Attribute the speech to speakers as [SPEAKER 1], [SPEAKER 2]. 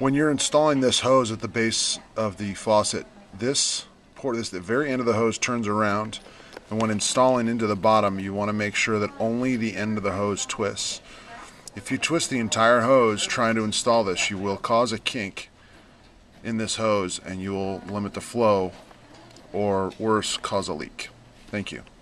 [SPEAKER 1] When you're installing this hose at the base of the faucet, this port, the very end of the hose turns around, and when installing into the bottom, you want to make sure that only the end of the hose twists. If you twist the entire hose trying to install this, you will cause a kink in this hose and you will limit the flow, or worse, cause a leak. Thank you.